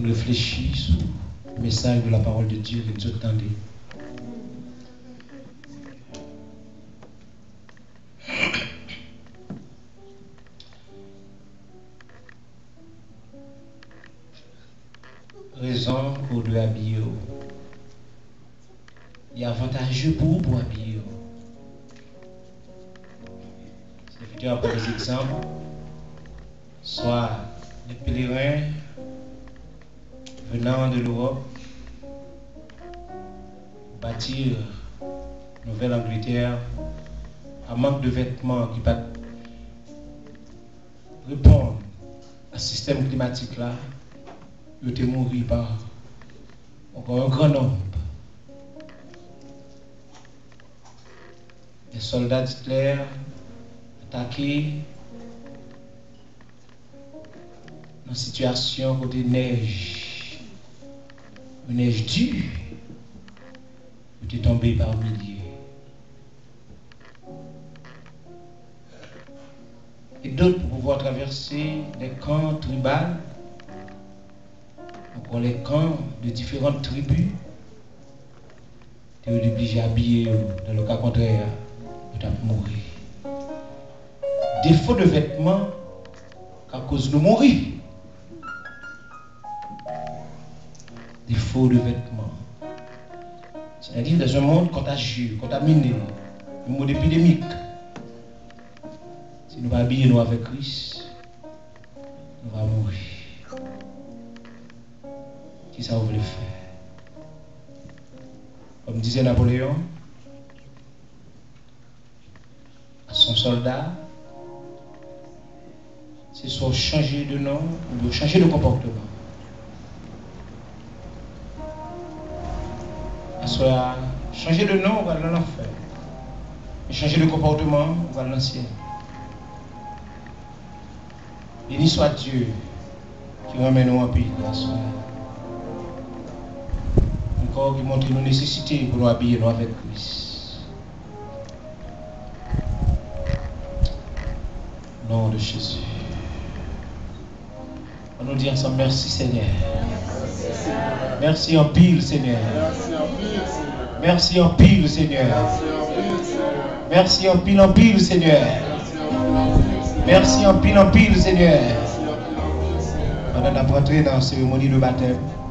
pour réfléchir sur le message de la parole de Dieu que nous entendons. Raison pour de habiller. Il est avantageux pour habiller. C'est après des exemples, soit des pèlerins venant de l'Europe bâtir Nouvelle-Angleterre à manque de vêtements qui peuvent répondre à ce système climatique là, ils ont été mourir par encore un grand nombre. Les soldats d'Hitler attaqués dans une situation côté neige, une neige dure, ils étaient tombés par milliers. Et d'autres pour pouvoir traverser les camps tribaux, encore les camps de différentes tribus, ils étaient obligés à habiller, dans le cas contraire, ils ont mourir. Défaut de vêtements à cause de mourir. Défaut de vêtements. C'est-à-dire dans un monde contagieux, contaminé, un monde épidémique. Si nous ne pas habiller nous avec Christ, nous allons mourir. Qui ça vous voulez faire? Comme disait Napoléon à son soldat, c'est soit changer de nom ou changer de comportement. Soit changer de nom, on va dans l'enfer. Et changer de comportement, on va dans l'ancien. Béni soit Dieu qui ramène nous en pays de soir. Encore qui montre nos nécessités pour nous habiller nous avec Christ. Au nom de Jésus. On nous dit ensemble merci Seigneur. Merci en pile Seigneur. Merci en pile Seigneur. Merci en pile Seigneur. Merci en pile Seigneur. On a entré dans la cérémonie de baptême.